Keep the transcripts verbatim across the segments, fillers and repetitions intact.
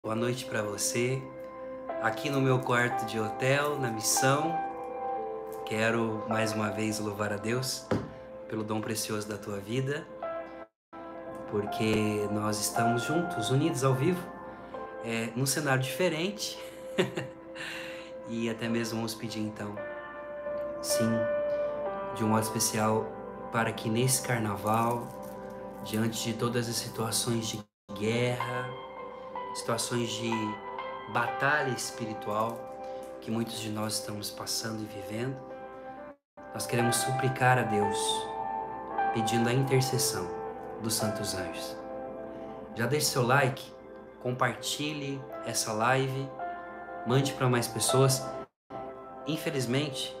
Boa noite para você. Aqui no meu quarto de hotel, na missão, quero mais uma vez louvar a Deus pelo dom precioso da tua vida, porque nós estamos juntos, unidos ao vivo, é, num cenário diferente. E até mesmo vamos pedir então, sim, de um modo especial, para que nesse carnaval, diante de todas as situações de guerra, situações de batalha espiritual que muitos de nós estamos passando e vivendo, nós queremos suplicar a Deus, pedindo a intercessão dos santos anjos. Já deixe seu like, compartilhe essa live, mande para mais pessoas. Infelizmente,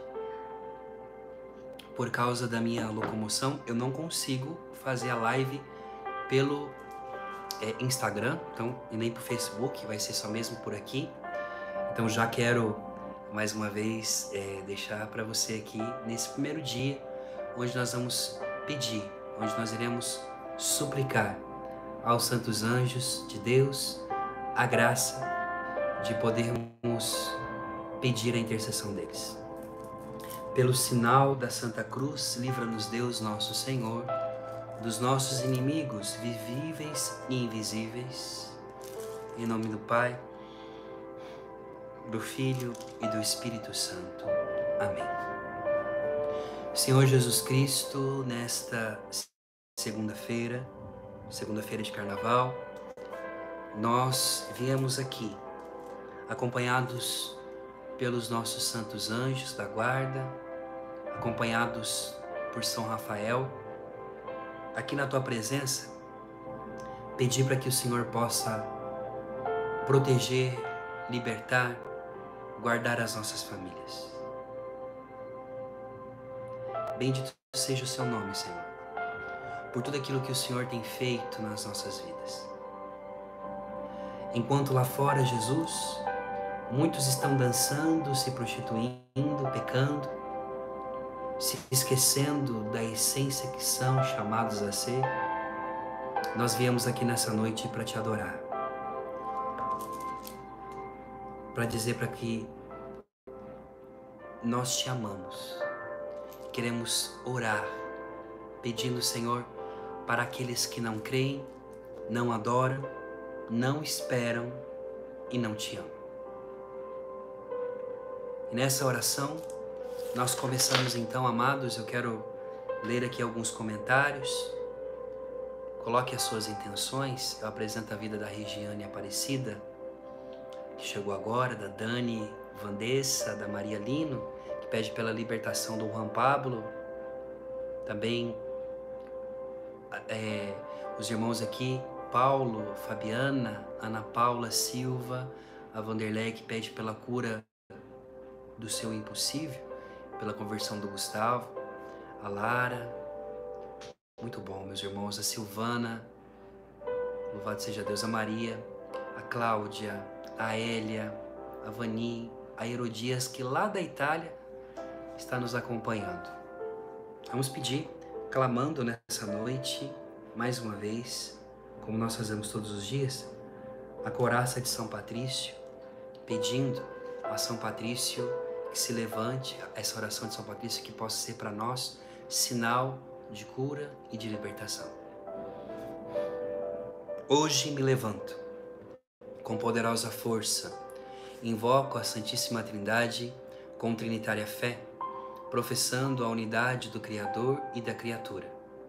por causa da minha locomoção, eu não consigo fazer a live pelo é, Instagram, então, e nem por Facebook, vai ser só mesmo por aqui. Então já quero mais uma vez é, deixar para você aqui nesse primeiro dia, onde nós vamos pedir, onde nós iremos suplicar aos santos anjos de Deus a graça de podermos pedir a intercessão deles. Pelo sinal da Santa Cruz, livra-nos Deus nosso Senhor, dos nossos inimigos visíveis e invisíveis. Em nome do Pai, do Filho e do Espírito Santo. Amém. Senhor Jesus Cristo, nesta segunda-feira, segunda-feira de Carnaval, nós viemos aqui, acompanhados pelos nossos santos anjos da guarda, acompanhados por São Rafael, aqui na Tua presença, pedir para que o Senhor possa proteger, libertar, guardar as nossas famílias. Bendito seja o Seu nome, Senhor, por tudo aquilo que o Senhor tem feito nas nossas vidas. Enquanto lá fora, Jesus, muitos estão dançando, se prostituindo, pecando, se esquecendo da essência que são chamados a ser, nós viemos aqui nessa noite para Te adorar, para dizer para que nós Te amamos. Queremos orar, pedindo, Senhor, para aqueles que não creem, não adoram, não esperam e não Te amam. E nessa oração, nós começamos então, amados, eu quero ler aqui alguns comentários. Coloque as suas intenções. Eu apresento a vida da Regiane Aparecida, que chegou agora, da Dani Vandessa, da Maria Lino, que pede pela libertação do Juan Pablo. Também é, os irmãos aqui, Paulo, Fabiana, Ana Paula Silva, a Vanderlei, que pede pela cura do seu impossível, pela conversão do Gustavo, a Lara, muito bom, meus irmãos, a Silvana, louvado seja Deus, a Maria, a Cláudia, a Hélia, a Vani, a Herodias, que lá da Itália está nos acompanhando. Vamos pedir, clamando nessa noite, mais uma vez, como nós fazemos todos os dias, a coraça de São Patrício, pedindo a São Patrício que se levante, essa oração de São Patrício, que possa ser para nós sinal de cura e de libertação. Hoje me levanto com poderosa força, invoco a Santíssima Trindade com trinitária fé, professando a unidade do Criador e da criatura.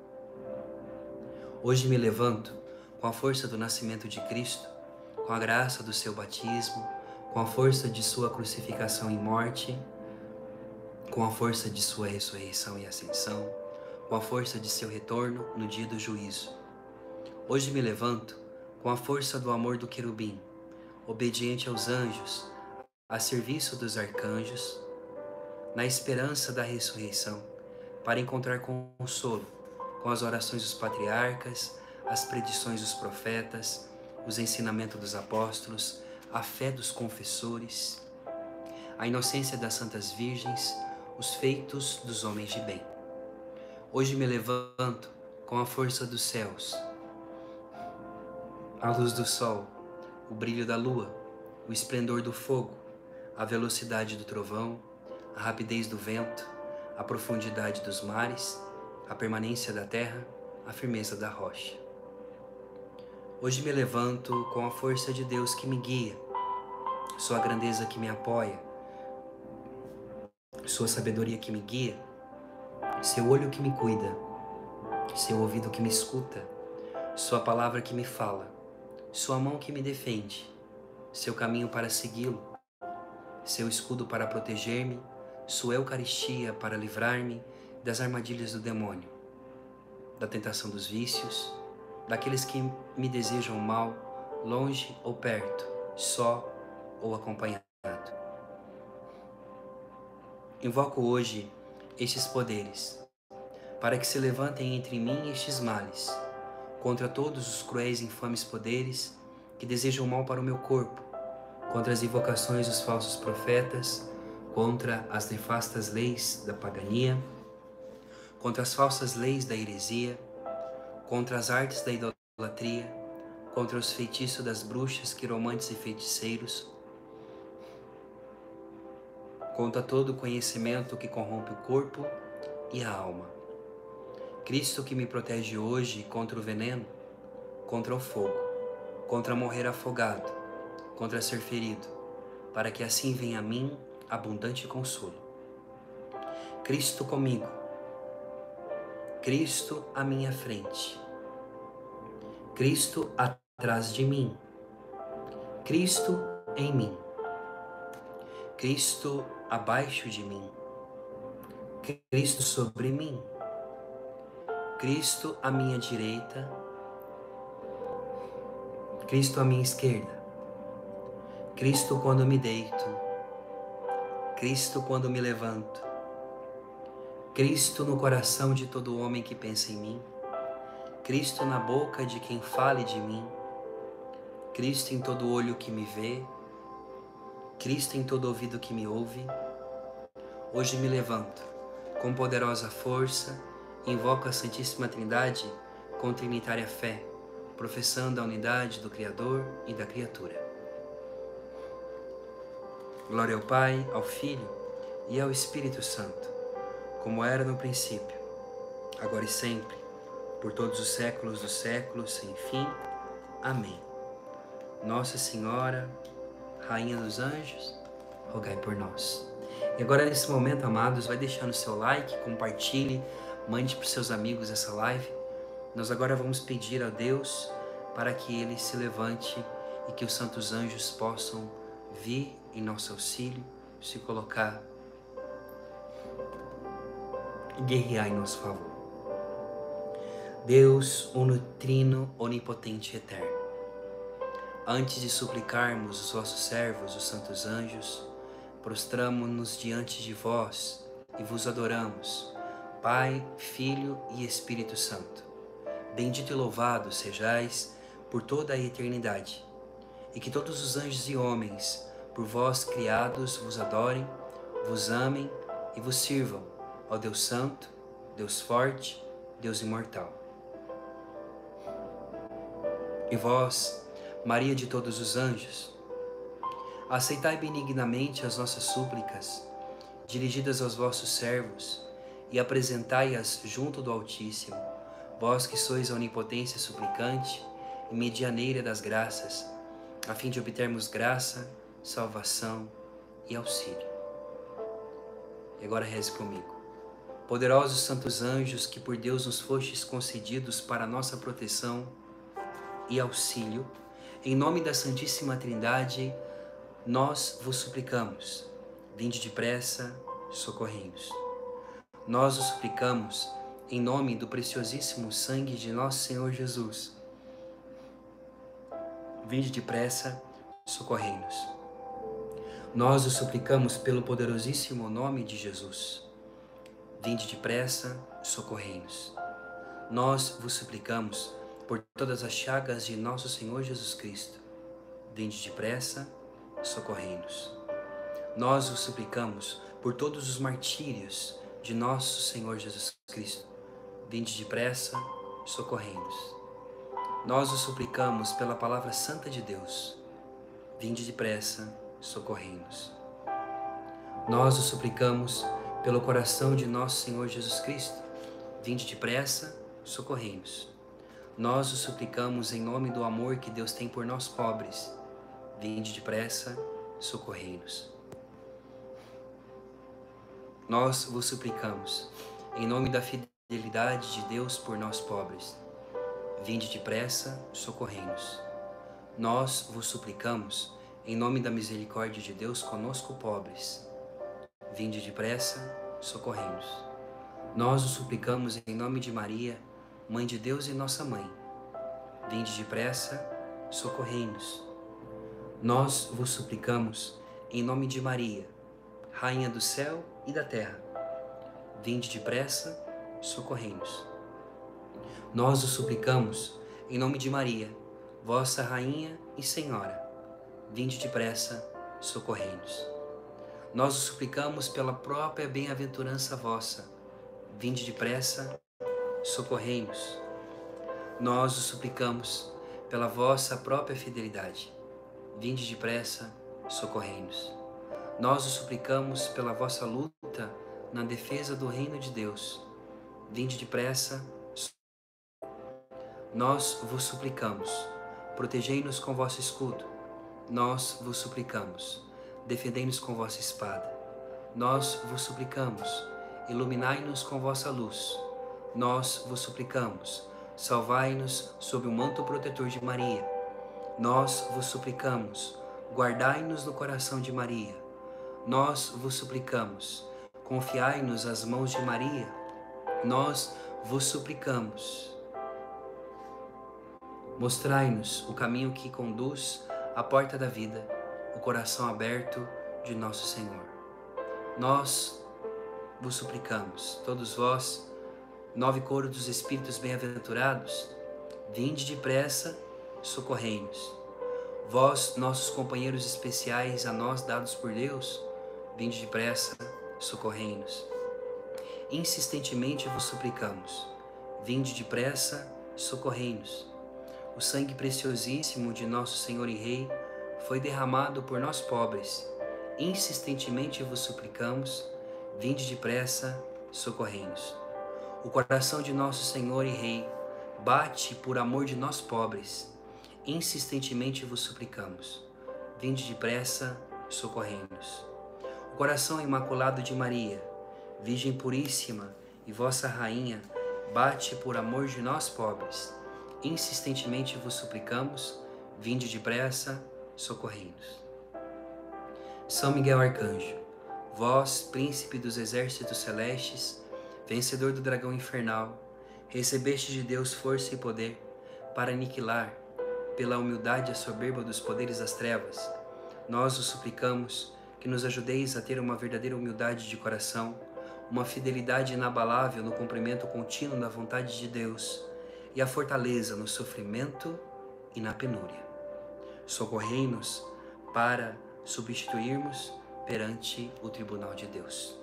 Hoje me levanto com a força do nascimento de Cristo, com a graça do seu batismo, com a força de sua crucificação e morte, com a força de sua ressurreição e ascensão, com a força de seu retorno no dia do juízo. Hoje me levanto com a força do amor do querubim, obediente aos anjos, a serviço dos arcanjos, na esperança da ressurreição, para encontrar consolo com as orações dos patriarcas, as predições dos profetas, os ensinamentos dos apóstolos, a fé dos confessores, a inocência das santas virgens, os feitos dos homens de bem. Hoje me levanto com a força dos céus, a luz do sol, o brilho da lua, o esplendor do fogo, a velocidade do trovão, a rapidez do vento, a profundidade dos mares, a permanência da terra, a firmeza da rocha. Hoje me levanto com a força de Deus que me guia, sua grandeza que me apoia, sua sabedoria que me guia, seu olho que me cuida, seu ouvido que me escuta, sua palavra que me fala, sua mão que me defende, seu caminho para segui-lo, seu escudo para proteger-me, sua Eucaristia para livrar-me das armadilhas do demônio, da tentação dos vícios, daqueles que me desejam mal, longe ou perto, só ou acompanhado. Invoco hoje estes poderes, para que se levantem entre mim estes males, contra todos os cruéis e infames poderes que desejam mal para o meu corpo, contra as invocações dos falsos profetas, contra as nefastas leis da pagania, contra as falsas leis da heresia, contra as artes da idolatria, contra os feitiços das bruxas, quiromantes e feiticeiros, contra todo o conhecimento que corrompe o corpo e a alma. Cristo que me protege hoje contra o veneno, contra o fogo, contra morrer afogado, contra ser ferido, para que assim venha a mim abundante consolo. Cristo comigo, Cristo à minha frente, Cristo atrás de mim, Cristo em mim, Cristo abaixo de mim, Cristo sobre mim, Cristo à minha direita, Cristo à minha esquerda, Cristo quando me deito, Cristo quando me levanto, Cristo no coração de todo homem que pensa em mim, Cristo na boca de quem fale de mim, Cristo em todo olho que me vê, Cristo em todo ouvido que me ouve. Hoje me levanto com poderosa força, invoco a Santíssima Trindade com trinitária fé, professando a unidade do Criador e da criatura. Glória ao Pai, ao Filho e ao Espírito Santo, como era no princípio, agora e sempre, por todos os séculos dos séculos, sem fim. Amém. Nossa Senhora, Rainha dos Anjos, rogai por nós. E agora, nesse momento, amados, vai deixando o seu like, compartilhe, mande para os seus amigos essa live. Nós agora vamos pedir a Deus para que Ele se levante e que os santos anjos possam vir em nosso auxílio, se colocar e guerrear em nosso favor. Deus, uno, trino, onipotente e eterno, antes de suplicarmos os vossos servos, os santos anjos, prostramo-nos diante de vós e vos adoramos, Pai, Filho e Espírito Santo. Bendito e louvado sejais por toda a eternidade, e que todos os anjos e homens, por vós criados, vos adorem, vos amem e vos sirvam, ó Deus Santo, Deus Forte, Deus Imortal. E vós, Maria de todos os anjos, aceitai benignamente as nossas súplicas, dirigidas aos vossos servos, e apresentai-as junto do Altíssimo, vós que sois a onipotência suplicante e medianeira das graças, a fim de obtermos graça, salvação e auxílio. E agora reze comigo. Poderosos santos anjos, que por Deus nos fostes concedidos para a nossa proteção e auxílio, em nome da Santíssima Trindade, nós vos suplicamos, vinde depressa, socorrei-nos. Nós os suplicamos, em nome do preciosíssimo sangue de nosso Senhor Jesus, vinde depressa, socorrei-nos. Nós os suplicamos pelo poderosíssimo nome de Jesus, vinde depressa, socorrei-nos. Nós vos suplicamos por todas as chagas de nosso Senhor Jesus Cristo, vinde depressa, socorrei-nos. Nós vos suplicamos por todos os martírios de nosso Senhor Jesus Cristo, vinde depressa, socorrei-nos. Nós vos suplicamos pela palavra santa de Deus, vinde depressa, socorrei-nos. Nós o suplicamos pelo coração de nosso Senhor Jesus Cristo, vinde depressa, socorrei-nos. Nós o suplicamos em nome do amor que Deus tem por nós pobres, vinde depressa, socorrei-nos. Nós vos suplicamos em nome da fidelidade de Deus por nós pobres, vinde depressa, socorrei-nos. Nós vos suplicamos em nome da misericórdia de Deus conosco pobres, vinde depressa, socorrei-nos. Nós o suplicamos em nome de Maria, Mãe de Deus e nossa Mãe, vinde depressa, socorrei-nos. Nós vos suplicamos em nome de Maria, Rainha do céu e da terra, vinde depressa, socorrei-nos. Nós o suplicamos em nome de Maria, vossa Rainha e Senhora, vinde depressa, socorrei-nos. Nós o suplicamos pela própria bem-aventurança vossa, vinde depressa, socorrei-nos. Nós o suplicamos pela vossa própria fidelidade, vinde depressa, socorrei-nos. Nós o suplicamos pela vossa luta na defesa do reino de Deus, vinde depressa, socorrei-nos. Nós vos suplicamos, protegei-nos com vosso escudo. Nós vos suplicamos, defendei-nos com vossa espada. Nós vos suplicamos, iluminai-nos com vossa luz. Nós vos suplicamos, salvai-nos sob o manto protetor de Maria. Nós vos suplicamos, guardai-nos no coração de Maria. Nós vos suplicamos, confiai-nos às mãos de Maria. Nós vos suplicamos, mostrai-nos o caminho que conduz à porta da vida, o coração aberto de nosso Senhor. Nós vos suplicamos, todos vós, nove coro dos Espíritos bem-aventurados, vinde depressa, socorrei-nos. Vós, nossos companheiros especiais a nós dados por Deus, vinde depressa, socorrei-nos. Insistentemente vos suplicamos, vinde depressa, socorrei-nos. O sangue preciosíssimo de nosso Senhor e Rei foi derramado por nós pobres. Insistentemente vos suplicamos, vinde depressa, socorrei-nos. O coração de nosso Senhor e Rei bate por amor de nós pobres. Insistentemente vos suplicamos, vinde depressa, socorrei-nos. O coração imaculado de Maria, Virgem puríssima e vossa Rainha, bate por amor de nós pobres. Insistentemente vos suplicamos, vinde depressa, socorrei-nos. São Miguel Arcanjo, vós, príncipe dos exércitos celestes, vencedor do dragão infernal, recebeste de Deus força e poder para aniquilar, pela humildade a soberba dos poderes das trevas. Nós os suplicamos que nos ajudeis a ter uma verdadeira humildade de coração, uma fidelidade inabalável no cumprimento contínuo da vontade de Deus e a fortaleza no sofrimento e na penúria. Socorrei-nos para substituirmos perante o tribunal de Deus.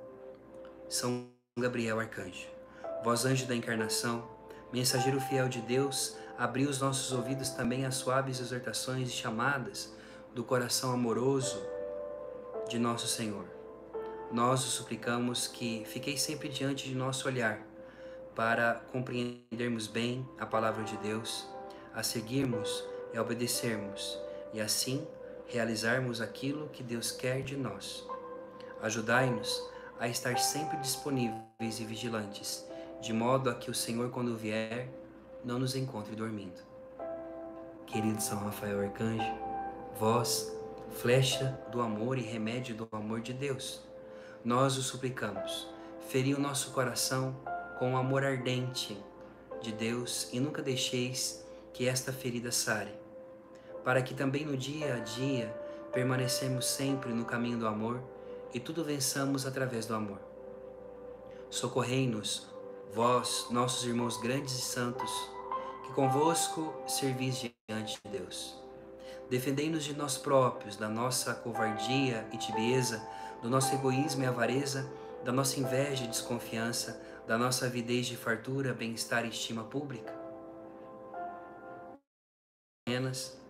São Gabriel Arcanjo, vós anjo da encarnação, mensageiro fiel de Deus, abri os nossos ouvidos também às suaves exortações e chamadas do coração amoroso de nosso Senhor. Nós o suplicamos que fiqueis sempre diante de nosso olhar, para compreendermos bem a palavra de Deus, a seguirmos e a obedecermos, e assim realizarmos aquilo que Deus quer de nós. Ajudai-nos a estar sempre disponíveis e vigilantes, de modo a que o Senhor, quando vier, não nos encontre dormindo. Querido São Rafael Arcanjo, vós, flecha do amor e remédio do amor de Deus, nós o suplicamos, feri o nosso coração com o amor ardente de Deus e nunca deixeis que esta ferida sare, para que também no dia a dia permanecemos sempre no caminho do amor e tudo vençamos através do amor. Socorrei-nos, vós, nossos irmãos grandes e santos, que convosco servis diante de Deus. Defendei-nos de nós próprios, da nossa covardia e tibieza, do nosso egoísmo e avareza, da nossa inveja e desconfiança, da nossa avidez de fartura, bem-estar e estima pública.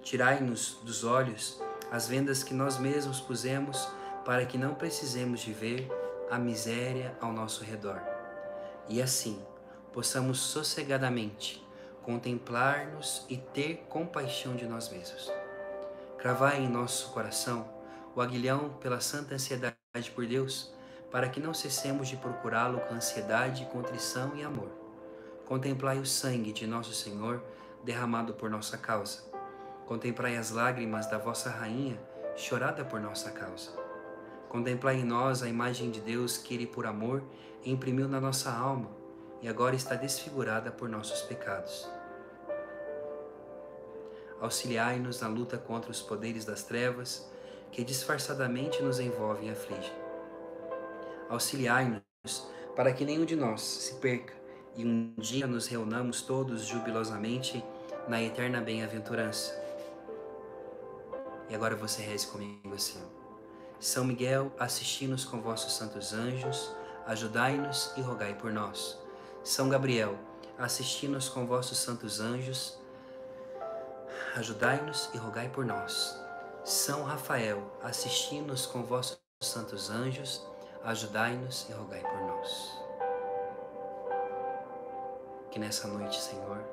Tirai-nos dos olhos as vendas que nós mesmos pusemos, para que não precisemos de ver a miséria ao nosso redor. E assim, possamos sossegadamente contemplar-nos e ter compaixão de nós mesmos. Cravai em nosso coração o aguilhão pela santa ansiedade por Deus, para que não cessemos de procurá-lo com ansiedade, contrição e amor. Contemplai o sangue de nosso Senhor derramado por nossa causa. Contemplai as lágrimas da vossa rainha chorada por nossa causa. Contemplai em nós a imagem de Deus que Ele, por amor, imprimiu na nossa alma e agora está desfigurada por nossos pecados. Auxiliai-nos na luta contra os poderes das trevas que disfarçadamente nos envolvem e afligem. Auxiliai-nos para que nenhum de nós se perca e um dia nos reunamos todos jubilosamente na eterna bem-aventurança. E agora você reze comigo assim: São Miguel, assisti-nos com vossos santos anjos, ajudai-nos e rogai por nós. São Gabriel, assisti-nos com vossos santos anjos, ajudai-nos e rogai por nós. São Rafael, assisti-nos com vossos santos anjos, ajudai-nos e rogai por nós. Que nessa noite, Senhor,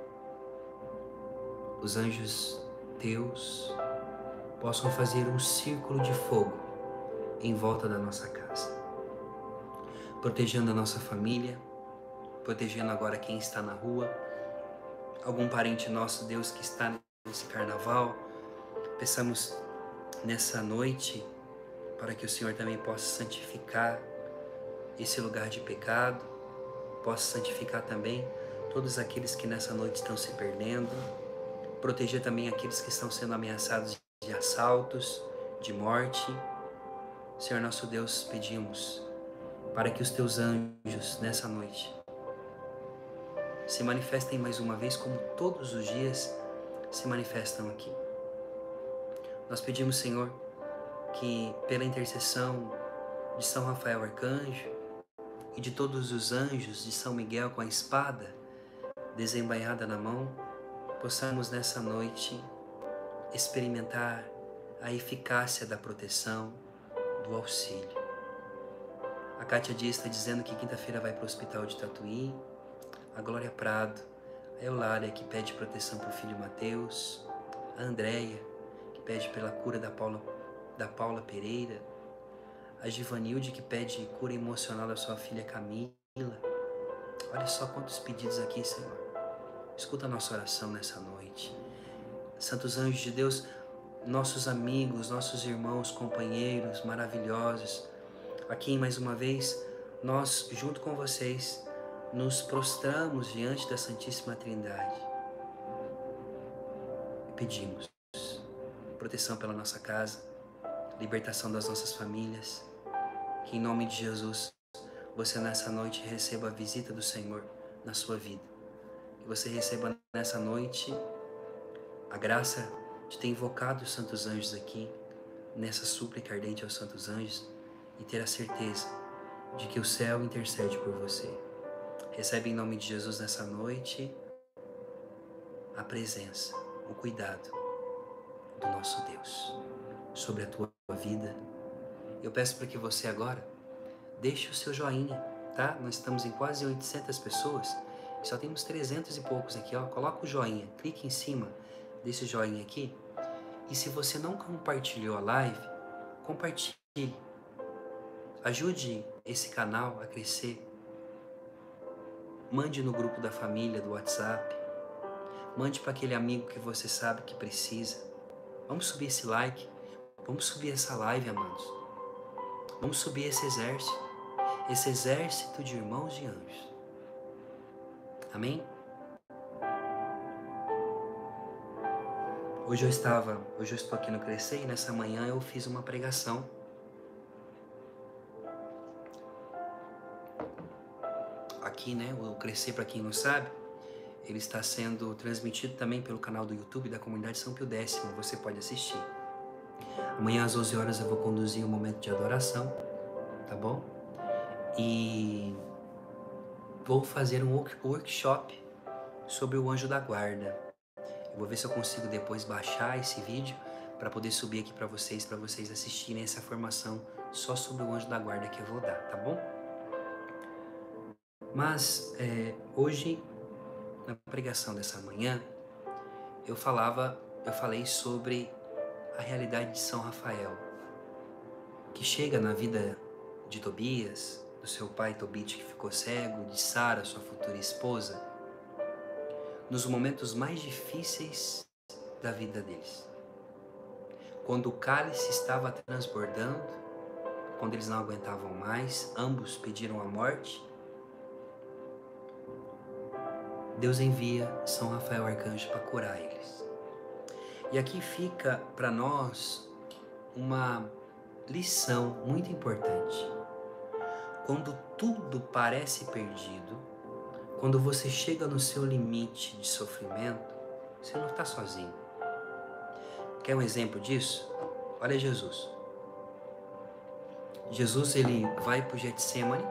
os anjos teus possam fazer um círculo de fogo em volta da nossa casa, protegendo a nossa família, protegendo agora quem está na rua, algum parente nosso, Deus, que está nesse carnaval. Peçamos nessa noite para que o Senhor também possa santificar esse lugar de pecado, possa santificar também todos aqueles que nessa noite estão se perdendo, proteger também aqueles que estão sendo ameaçados de assaltos, de morte. Senhor nosso Deus, pedimos para que os teus anjos nessa noite se manifestem mais uma vez, como todos os dias se manifestam aqui. Nós pedimos, Senhor, que pela intercessão de São Rafael Arcanjo e de todos os anjos de São Miguel com a espada desembainhada na mão, possamos nessa noite experimentar a eficácia da proteção, do auxílio. A Kátia Dias está dizendo que quinta-feira vai para o hospital de Tatuí. A Glória Prado, a Eulália, que pede proteção para o filho Mateus, a Andréia, que pede pela cura da Paula, da Paula Pereira, a Givanilde, que pede cura emocional da sua filha Camila. Olha só quantos pedidos aqui, Senhor. Escuta a nossa oração nessa noite. Santos anjos de Deus, nossos amigos, nossos irmãos, companheiros maravilhosos, aqui mais uma vez, nós, junto com vocês, nos prostramos diante da Santíssima Trindade e pedimos proteção pela nossa casa, libertação das nossas famílias, que em nome de Jesus você nessa noite receba a visita do Senhor na sua vida, que você receba nessa noite a graça de ter invocado os santos anjos aqui, nessa súplica ardente aos santos anjos, e ter a certeza de que o céu intercede por você. Recebe em nome de Jesus nessa noite a presença, o cuidado do nosso Deus sobre a tua vida. Eu peço para que você agora deixe o seu joinha, tá? Nós estamos em quase oitocentas pessoas, só temos trezentos e poucos aqui, ó. Coloca o joinha, clique em cima desse joinha aqui. E se você não compartilhou a live, compartilhe. Ajude esse canal a crescer. Mande no grupo da família, do WhatsApp. Mande para aquele amigo que você sabe que precisa. Vamos subir esse like. Vamos subir essa live, amados. Vamos subir esse exército. Esse exército de irmãos e anjos. Amém? Hoje eu estava, hoje eu estou aqui no Crescer e nessa manhã eu fiz uma pregação. Aqui, né, o Crescer, para quem não sabe, ele está sendo transmitido também pelo canal do YouTube da Comunidade São Pio X, você pode assistir. Amanhã às onze horas eu vou conduzir um momento de adoração, tá bom? E vou fazer um workshop sobre o anjo da guarda. Eu vou ver se eu consigo depois baixar esse vídeo para poder subir aqui para vocês, para vocês assistirem essa formação só sobre o anjo da guarda que eu vou dar, tá bom? Mas é, hoje, na pregação dessa manhã, eu falava, eu falei sobre a realidade de São Rafael, que chega na vida de Tobias, do seu pai Tobit que ficou cego, de Sara, sua futura esposa, nos momentos mais difíceis da vida deles. Quando o cálice estava transbordando, quando eles não aguentavam mais, ambos pediram a morte, Deus envia São Rafael Arcanjo para curar eles. E aqui fica para nós uma lição muito importante. Quando tudo parece perdido, quando você chega no seu limite de sofrimento, você não está sozinho. Quer um exemplo disso? Olha Jesus. Jesus ele vai para o Getsemane,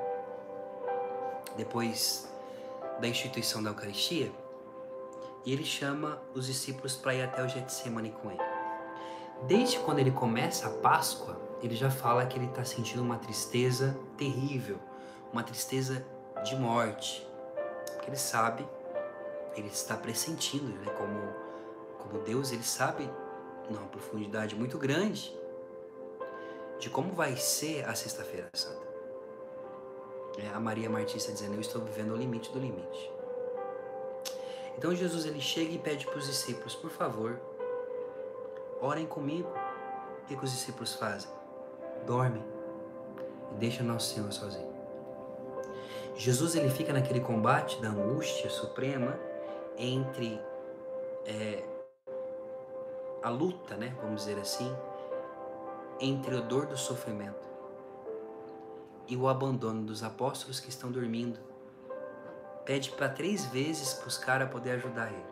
depois da instituição da Eucaristia, e ele chama os discípulos para ir até o Getsemane com ele. Desde quando ele começa a Páscoa, ele já fala que ele está sentindo uma tristeza terrível, uma tristeza de morte, porque ele sabe, ele está pressentindo, né? como, como Deus, ele sabe, numa profundidade muito grande, de como vai ser a Sexta-feira Santa. É, a Maria Martista dizendo, eu estou vivendo o limite do limite. Então Jesus ele chega e pede para os discípulos, por favor, orem comigo. O que, que os discípulos fazem? Dormem e deixam Nosso Senhor sozinho. Jesus ele fica naquele combate da angústia suprema entre é, a luta, né, vamos dizer assim, entre a dor do sofrimento e o abandono dos apóstolos que estão dormindo. Pede para três vezes para os caras poderem ajudar ele.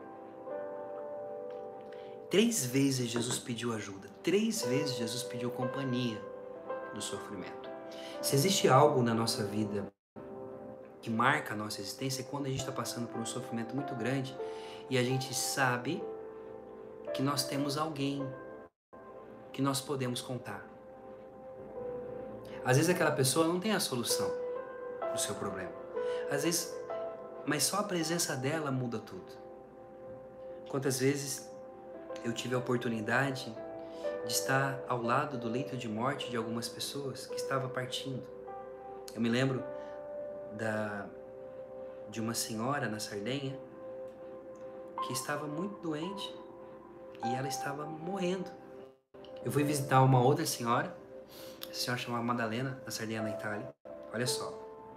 Três vezes Jesus pediu ajuda. Três vezes Jesus pediu companhia do sofrimento. Se existe algo na nossa vida que marca a nossa existência, é quando a gente está passando por um sofrimento muito grande e a gente sabe que nós temos alguém que nós podemos contar. Às vezes aquela pessoa não tem a solução do seu problema. Às vezes, mas só a presença dela muda tudo. Quantas vezes eu tive a oportunidade de estar ao lado do leito de morte de algumas pessoas que estavam partindo. Eu me lembro da, de uma senhora na Sardenha que estava muito doente e ela estava morrendo. Eu fui visitar uma outra senhora, a senhora chamava Madalena, na Sardenha, na Itália. Olha só.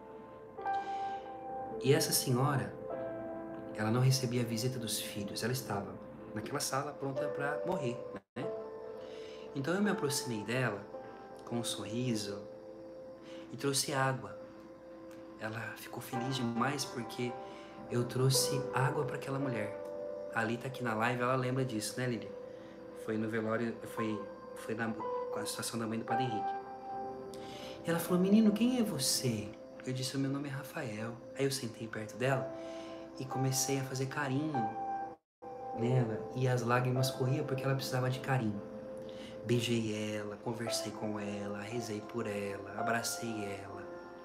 E essa senhora, ela não recebia a visita dos filhos, ela estava naquela sala pronta para morrer, né? Então eu me aproximei dela com um sorriso e trouxe água. Ela ficou feliz demais porque eu trouxe água para aquela mulher. A Lita aqui na live, ela lembra disso, né, Lili? Foi no velório, foi, foi na, com a situação da mãe do Padre Henrique. E ela falou, menino, quem é você? Eu disse, o meu nome é Rafael. Aí eu sentei perto dela e comecei a fazer carinho nela. E as lágrimas corriam porque ela precisava de carinho. Beijei ela, conversei com ela, rezei por ela, abracei ela.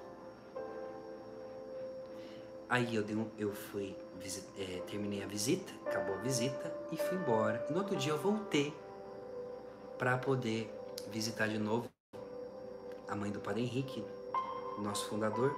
Aí eu, dei um, eu fui, visit, é, terminei a visita, acabou a visita e fui embora. E no outro dia eu voltei para poder visitar de novo a mãe do Padre Henrique, nosso fundador.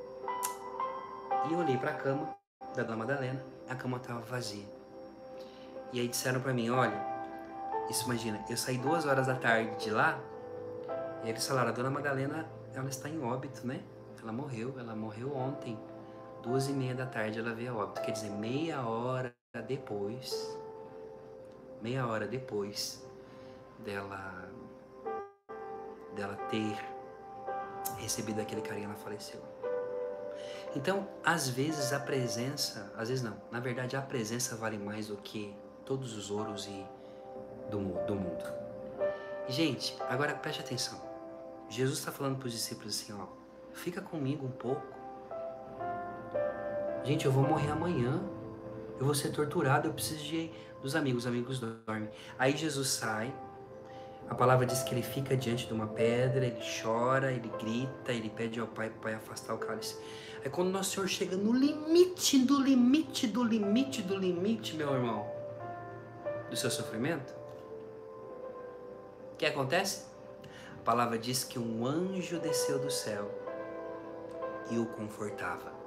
E eu olhei para a cama da Dona Madalena, a cama estava vazia. E aí disseram para mim, olha, isso imagina, eu saí duas horas da tarde de lá, e eles falaram, a Dona Madalena, ela está em óbito, né? Ela morreu, ela morreu ontem, duas e meia da tarde ela veio a óbito. Quer dizer, meia hora depois, meia hora depois dela, dela ter recebido aquele carinho, ela faleceu. Então, às vezes a presença, às vezes não, na verdade a presença vale mais do que todos os ouros e do, do mundo. Gente, agora preste atenção. Jesus está falando para os discípulos assim, ó, fica comigo um pouco. Gente, eu vou morrer amanhã. Eu vou ser torturado, eu preciso de, dos amigos, os amigos dormem. Aí Jesus sai, a palavra diz que ele fica diante de uma pedra, ele chora, ele grita, ele pede ao Pai para o Pai afastar o cálice. Aí quando nosso Senhor chega no limite, do limite, do limite, do limite, meu irmão, do seu sofrimento, o que acontece? A palavra diz que um anjo desceu do céu e o confortava.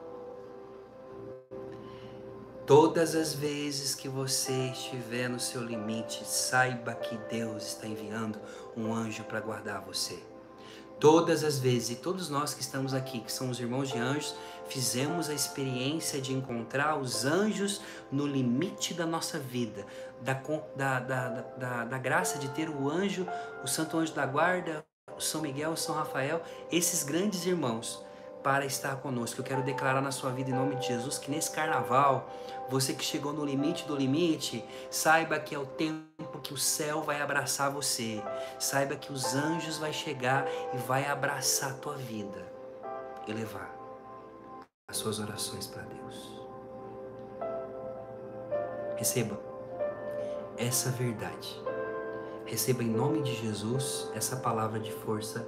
Todas as vezes que você estiver no seu limite, saiba que Deus está enviando um anjo para guardar você. Todas as vezes, e todos nós que estamos aqui, que somos irmãos de anjos, fizemos a experiência de encontrar os anjos no limite da nossa vida, da, da, da, da, da graça de ter o anjo, o Santo Anjo da Guarda, o São Miguel, o São Rafael, esses grandes irmãos, para estar conosco. Eu quero declarar na sua vida, em nome de Jesus, que nesse carnaval, você que chegou no limite do limite, saiba que é o tempo que o céu vai abraçar você. Saiba que os anjos vão chegar e vai abraçar a tua vida e levar as suas orações para Deus. Receba essa verdade. Receba em nome de Jesus essa palavra de força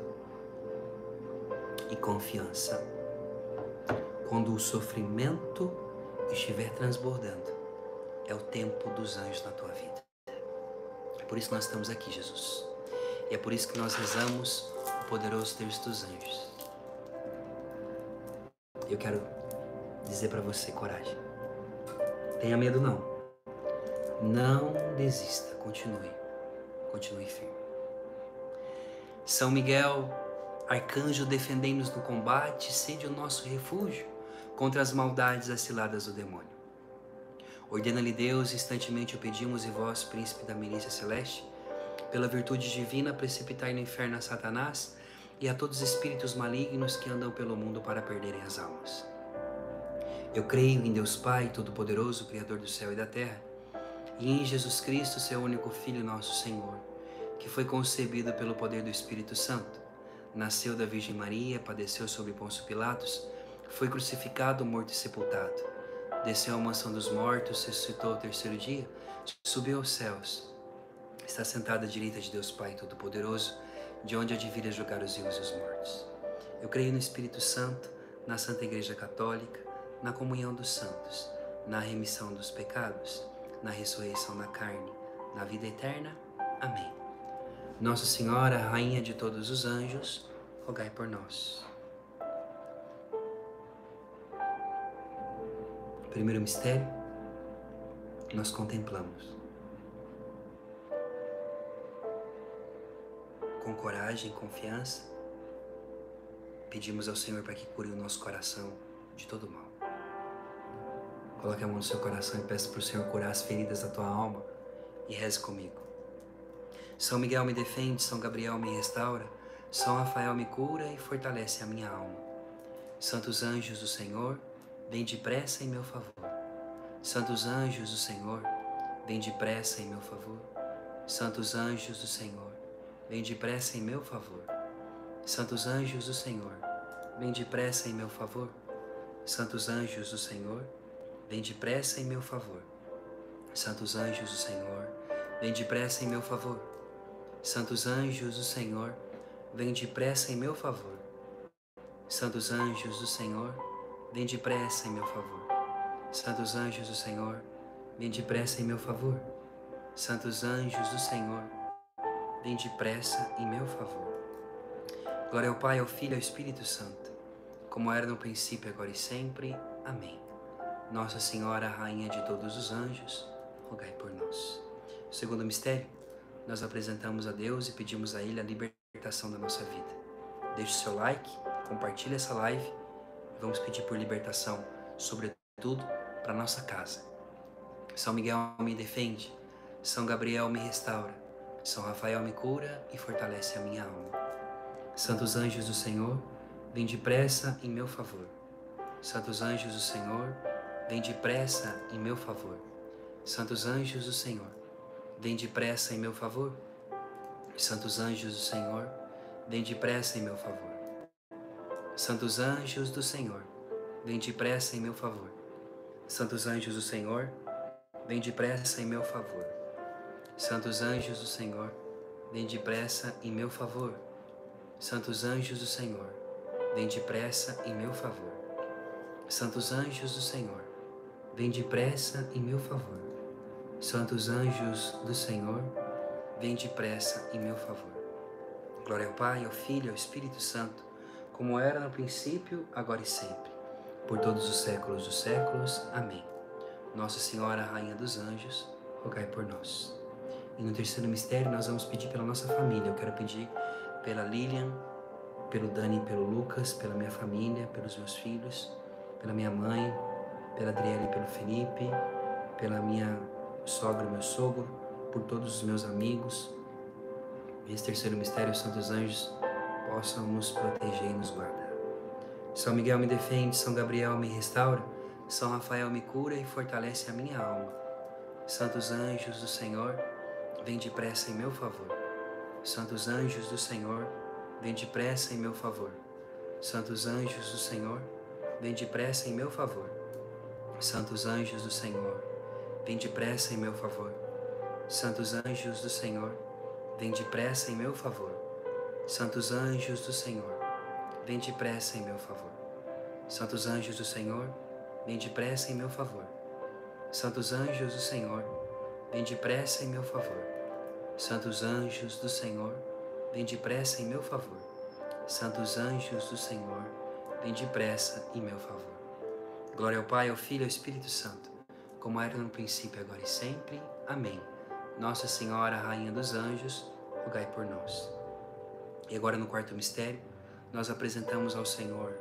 e confiança. Quando o sofrimento estiver transbordando, é o tempo dos anjos na tua vida. É por isso que nós estamos aqui, Jesus. E é por isso que nós rezamos o poderoso terço dos anjos. Eu quero dizer para você, coragem. Tenha medo não. Não desista, continue. Continue firme. São Miguel, arcanjo, defendei-nos no combate, sede o nosso refúgio contra as maldades aciladas do demônio. Ordena-lhe Deus, instantemente o pedimos, e vós, príncipe da milícia celeste, pela virtude divina, precipitai no inferno a Satanás e a todos os espíritos malignos que andam pelo mundo para perderem as almas. Eu creio em Deus Pai Todo-Poderoso, Criador do céu e da terra, e em Jesus Cristo, seu único Filho, nosso Senhor, que foi concebido pelo poder do Espírito Santo, nasceu da Virgem Maria, padeceu sob Pôncio Pilatos, foi crucificado, morto e sepultado, desceu à mansão dos mortos, ressuscitou ao terceiro dia, subiu aos céus, está sentado à direita de Deus Pai Todo-Poderoso, de onde há de vir a julgar os vivos e os mortos. Eu creio no Espírito Santo, na Santa Igreja Católica, na comunhão dos santos, na remissão dos pecados, na ressurreição da carne, na vida eterna. Amém. Nossa Senhora, Rainha de todos os anjos, rogai por nós. Primeiro mistério, nós contemplamos. Com coragem e confiança, pedimos ao Senhor para que cure o nosso coração de todo mal. Coloque a mão no seu coração e peça para o Senhor curar as feridas da tua alma e reze comigo. São Miguel me defende, São Gabriel me restaura, São Rafael me cura e fortalece a minha alma. Santos anjos do Senhor, vem depressa em meu favor. Santos anjos do Senhor, vem depressa em meu favor. Santos anjos do Senhor, vem depressa em meu favor. Santos anjos do Senhor, vem depressa em meu favor. Santos anjos do Senhor, vem depressa em meu favor. Santos anjos do Senhor, vem depressa em meu favor. Santos anjos do Senhor, vem depressa em meu favor. Santos anjos do Senhor, vem depressa em meu favor. Santos anjos do Senhor, vem depressa em meu favor. Santos anjos do Senhor, vem depressa em meu favor. Glória ao Pai, ao Filho e ao Espírito Santo, como era no princípio, agora e sempre. Amém. Nossa Senhora, Rainha de todos os anjos, rogai por nós. Segundo mistério, nós apresentamos a Deus e pedimos a Ele a libertação da nossa vida. Deixe seu like, compartilhe essa live e vamos pedir por libertação, sobretudo para nossa casa. São Miguel me defende, São Gabriel me restaura, São Rafael me cura e fortalece a minha alma. Santos anjos do Senhor, vem depressa em meu favor. Santos anjos do Senhor, vem depressa em meu favor. Santos anjos do Senhor, vem depressa em meu favor. Santos anjos do Senhor, vem depressa em meu favor. Santos anjos do Senhor, vem depressa em meu favor. Santos anjos do Senhor, vem depressa em meu favor. Santos anjos do Senhor, vem depressa em meu favor. Santos anjos do Senhor, vem depressa em meu favor. Santos anjos do Senhor, vem depressa em meu favor. Santos anjos do Senhor, vem depressa em meu favor. Glória ao Pai, ao Filho e ao Espírito Santo, como era no princípio, agora e sempre, por todos os séculos dos séculos. Amém. Nossa Senhora, Rainha dos Anjos, rogai por nós. E no terceiro mistério nós vamos pedir pela nossa família. Eu quero pedir pela Lilian, pelo Dani e pelo Lucas, pela minha família, pelos meus filhos, pela minha mãe, pela Adriele e pelo Felipe, pela minha sogra e meu sogro, por todos os meus amigos. Esse terceiro mistério, os santos anjos possam nos proteger e nos guardar. São Miguel me defende, São Gabriel me restaura, São Rafael me cura e fortalece a minha alma. Santos anjos do Senhor, vem depressa em meu favor. Santos anjos do Senhor, vem depressa em meu favor. Santos anjos do Senhor, vem depressa em meu favor. Santos anjos do Senhor, vem depressa em meu favor. Santos anjos do Senhor, vem depressa em meu favor. Santos anjos do Senhor, vem depressa em meu favor. Santos anjos do Senhor, vem depressa em meu favor. Santos anjos do Senhor, vem depressa em meu favor. Santos anjos do Senhor, vem depressa em meu favor. Santos anjos do Senhor, vem depressa em meu favor. Glória ao Pai, ao Filho e ao Espírito Santo, como era no princípio, agora e sempre. Amém. Nossa Senhora, Rainha dos Anjos, rogai por nós. E agora no quarto mistério, nós apresentamos ao Senhor,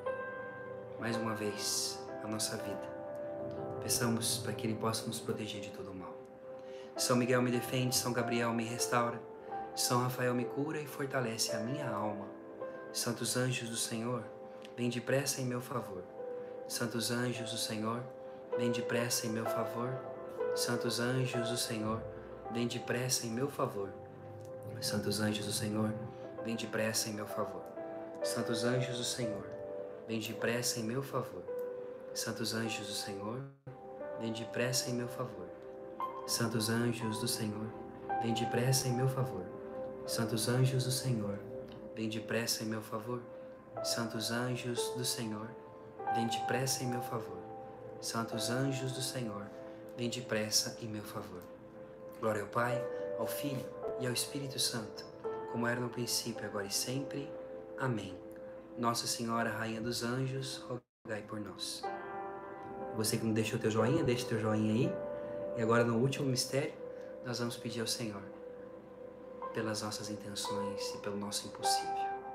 mais uma vez, a nossa vida. Peçamos para que Ele possa nos proteger de todo o mal. São Miguel me defende, São Gabriel me restaura, São Rafael me cura e fortalece a minha alma. Santos anjos do Senhor, vem depressa em meu favor. Santos anjos do Senhor, vem depressa em meu favor. Santos anjos do Senhor, vem depressa em meu favor. Santos anjos do Senhor, vem depressa em meu favor. Santos anjos do Senhor, vem depressa em meu favor. Santos anjos do Senhor, vem depressa em meu favor. Santos anjos do Senhor, vem depressa em meu favor. Santos anjos do Senhor, vem depressa em meu favor. Santos anjos do Senhor, vem depressa em meu favor. Santos anjos do Senhor, vem depressa em meu favor. Glória ao Pai, ao Filho e ao Espírito Santo, como era no princípio, agora e sempre. Amém. Nossa Senhora, Rainha dos Anjos, rogai por nós. Você que não deixou teu joinha, deixa teu joinha aí. E agora no último mistério, nós vamos pedir ao Senhor pelas nossas intenções e pelo nosso impossível.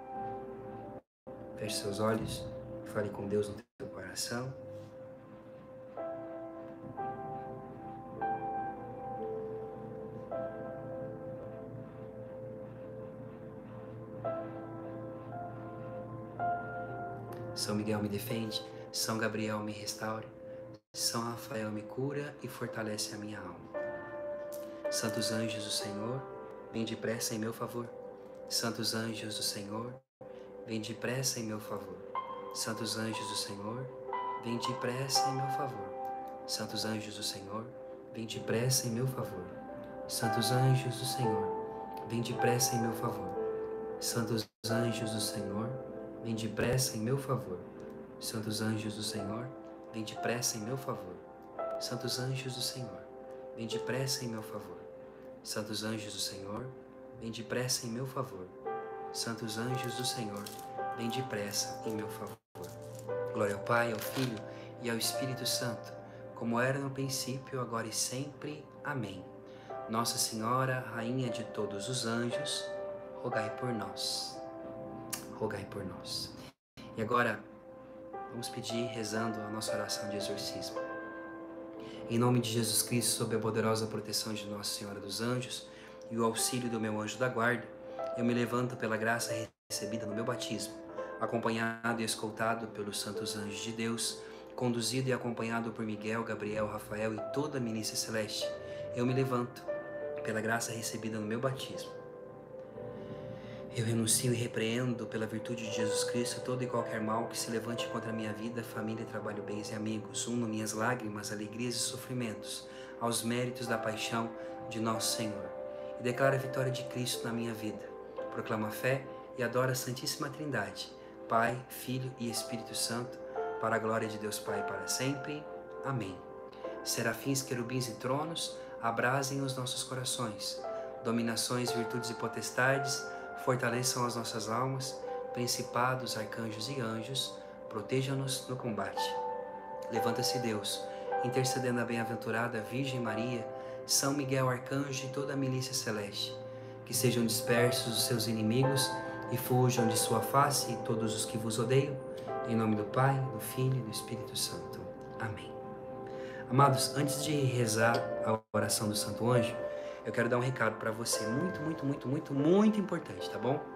Feche seus olhos, fale com Deus no teu coração. São Miguel me defende, São Gabriel me restaura, São Rafael me cura e fortalece a minha alma. Santos anjos do Senhor, vem depressa em meu favor. Santos anjos do Senhor, vem depressa em meu favor. Santos anjos do Senhor, vem depressa em meu favor. Santos anjos do Senhor, vem depressa em meu favor. Santos anjos do Senhor, vem depressa em meu favor. Santos anjos do Senhor, vem depressa em meu favor. Santos anjos do Senhor, vem depressa em meu favor. Santos anjos do Senhor, vem depressa em meu favor. Santos anjos do Senhor, vem depressa em meu favor. Santos anjos do Senhor, vem depressa em meu favor. Glória ao Pai, ao Filho e ao Espírito Santo, como era no princípio, agora e sempre. Amém. Nossa Senhora, Rainha de todos os anjos, rogai por nós. Rogai por nós. E agora, vamos pedir, rezando a nossa oração de exorcismo. Em nome de Jesus Cristo, sob a poderosa proteção de Nossa Senhora dos Anjos e o auxílio do meu anjo da guarda, eu me levanto pela graça recebida no meu batismo, acompanhado e escoltado pelos santos anjos de Deus, conduzido e acompanhado por Miguel, Gabriel, Rafael e toda a milícia celeste. Eu me levanto pela graça recebida no meu batismo. Eu renuncio e repreendo, pela virtude de Jesus Cristo, todo e qualquer mal que se levante contra a minha vida, família, trabalho, bens e amigos. Uno minhas lágrimas, alegrias e sofrimentos aos méritos da paixão de nosso Senhor. E declaro a vitória de Cristo na minha vida. Proclamo a fé e adoro a Santíssima Trindade, Pai, Filho e Espírito Santo, para a glória de Deus Pai para sempre. Amém. Serafins, querubins e tronos, abrasem os nossos corações. Dominações, virtudes e potestades, fortaleçam as nossas almas. Principados, arcanjos e anjos, protejam-nos no combate. Levanta-se Deus, intercedendo a bem-aventurada Virgem Maria, São Miguel Arcanjo e toda a milícia celeste. Que sejam dispersos os seus inimigos e fujam de sua face todos os que vos odeiam. Em nome do Pai, do Filho e do Espírito Santo. Amém. Amados, antes de rezar a oração do Santo Anjo, eu quero dar um recado para você, muito, muito, muito, muito, muito importante, tá bom?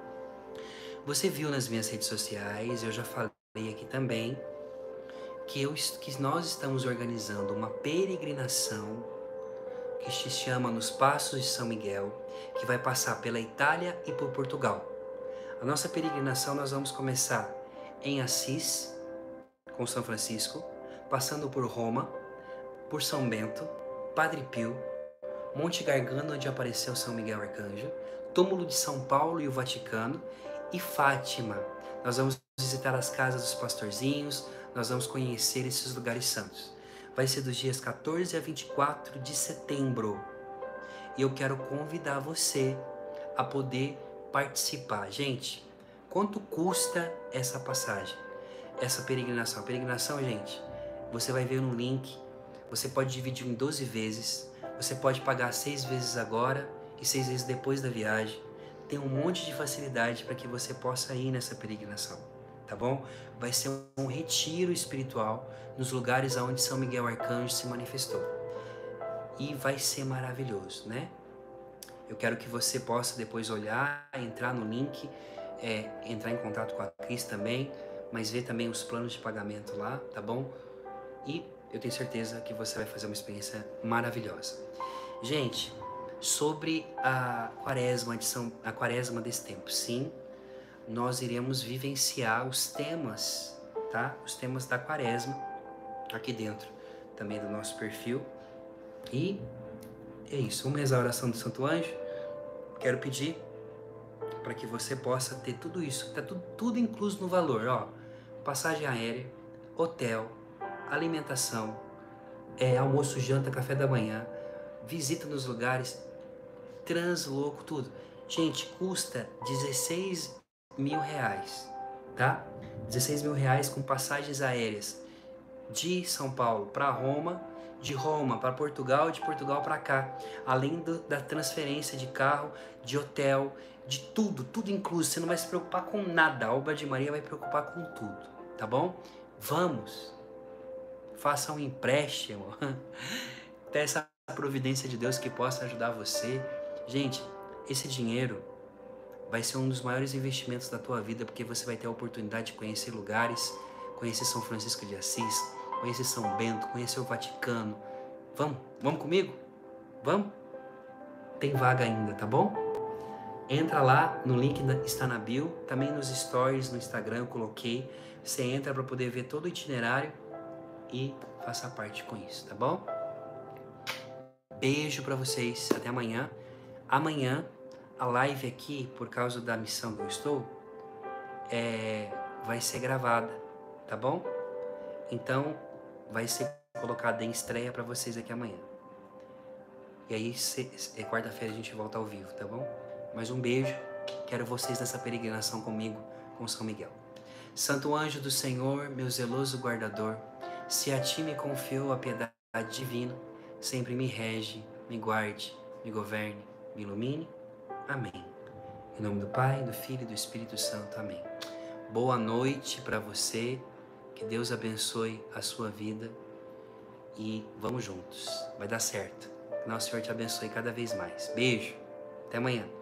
Você viu nas minhas redes sociais, eu já falei aqui também, que, eu, que nós estamos organizando uma peregrinação que se chama Nos Passos de São Miguel, que vai passar pela Itália e por Portugal. A nossa peregrinação nós vamos começar em Assis, com São Francisco, passando por Roma, por São Bento, Padre Pio, Monte Gargano, onde apareceu São Miguel Arcanjo, Túmulo de São Paulo e o Vaticano, e Fátima. Nós vamos visitar as casas dos pastorzinhos, nós vamos conhecer esses lugares santos. Vai ser dos dias quatorze a vinte e quatro de setembro. E eu quero convidar você a poder participar. Gente, quanto custa essa passagem? Essa peregrinação? A peregrinação, gente, você vai ver no link, você pode dividir em doze vezes, você pode pagar seis vezes agora e seis vezes depois da viagem. Tem um monte de facilidade para que você possa ir nessa peregrinação, tá bom? Vai ser um retiro espiritual nos lugares onde São Miguel Arcanjo se manifestou. E vai ser maravilhoso, né? Eu quero que você possa depois olhar, entrar no link, é, entrar em contato com a Cris também, mas ver também os planos de pagamento lá, tá bom? E eu tenho certeza que você vai fazer uma experiência maravilhosa. Gente, sobre a quaresma, de São, a quaresma desse tempo, sim, nós iremos vivenciar os temas, tá? Os temas da quaresma aqui dentro também do nosso perfil. E é isso, vamos rezar a oração do Santo Anjo. Quero pedir para que você possa ter tudo isso, tá tudo, tudo incluso no valor, ó. Passagem aérea, hotel, alimentação, é, almoço, janta, café da manhã, visita nos lugares, transloco, tudo. Gente, custa dezesseis mil reais, tá? dezesseis mil reais com passagens aéreas de São Paulo para Roma, de Roma para Portugal, de Portugal para cá, além do, da transferência de carro, de hotel, de tudo, tudo incluso. Você não vai se preocupar com nada, a Obra de Maria vai preocupar com tudo, tá bom? Vamos! Faça um empréstimo, peça a providência de Deus que possa ajudar você. Gente, esse dinheiro vai ser um dos maiores investimentos da tua vida, porque você vai ter a oportunidade de conhecer lugares, conhecer São Francisco de Assis, conhecer São Bento, conhecer o Vaticano. Vamos? Vamos comigo? Vamos? Tem vaga ainda, tá bom? Entra lá, no link está na bio, também nos stories no Instagram eu coloquei. Você entra para poder ver todo o itinerário e faça parte com isso, tá bom? Beijo para vocês, até amanhã. Amanhã, a live aqui, por causa da missão que eu estou, é, vai ser gravada, tá bom? Então, vai ser colocada em estreia para vocês aqui amanhã. E aí, é quarta-feira a gente volta ao vivo, tá bom? Mais um beijo, quero vocês nessa peregrinação comigo, com São Miguel. Santo anjo do Senhor, meu zeloso guardador, se a ti me confiou a piedade divina, sempre me rege, me guarde, me governe, me ilumine. Amém. Em nome do Pai, do Filho e do Espírito Santo. Amém. Boa noite para você, que Deus abençoe a sua vida e vamos juntos, vai dar certo. Que nosso Senhor te abençoe cada vez mais. Beijo, até amanhã.